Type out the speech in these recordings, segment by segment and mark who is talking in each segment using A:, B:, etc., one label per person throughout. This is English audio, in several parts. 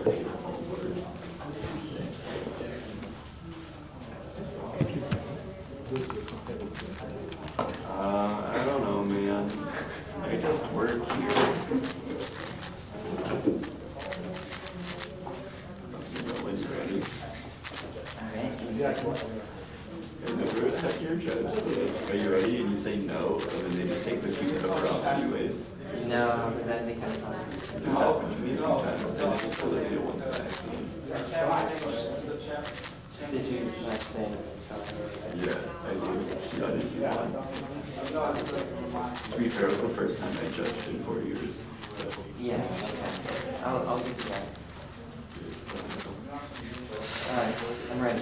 A: I don't know, man. I just work here. When you're ready.
B: Alright.
A: I've never had your judge. Are you ready? And you say no, and then they just take the sheet cover off anyways.
B: No, but that'd be kind of fun.
A: It's happened to me a few times, and I just pulled it once by accident.
B: Did you like say
A: Yeah, I do. She audited you one. To be fair, it was the first time I judged in 4 years. So.
B: yeah, okay. I'll get to that. Alright, I'm ready.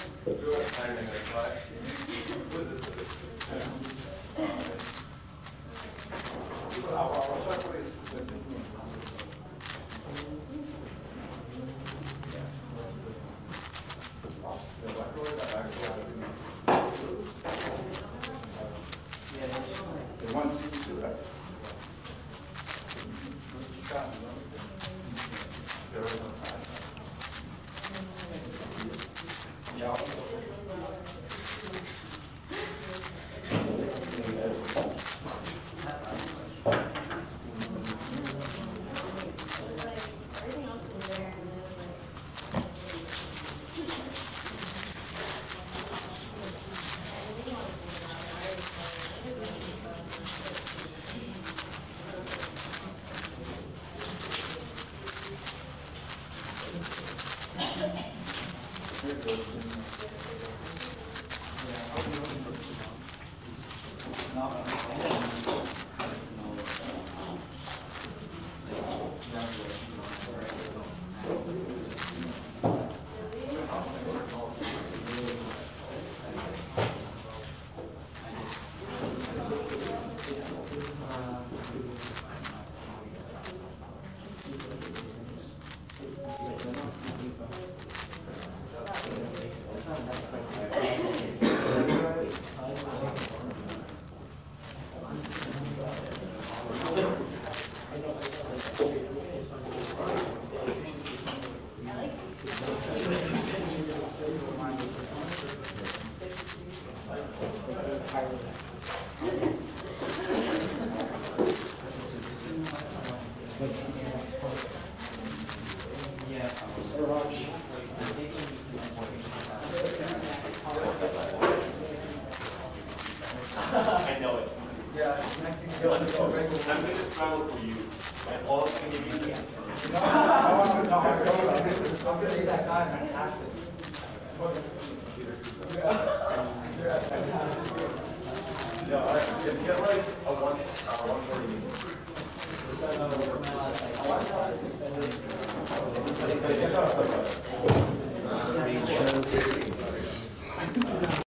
C: I know it. Yeah, next thing you know, I'm going to travel for you. And all I'm going to give you I'm going to be that guy and I asked it.
A: Yeah, if you get like a 140.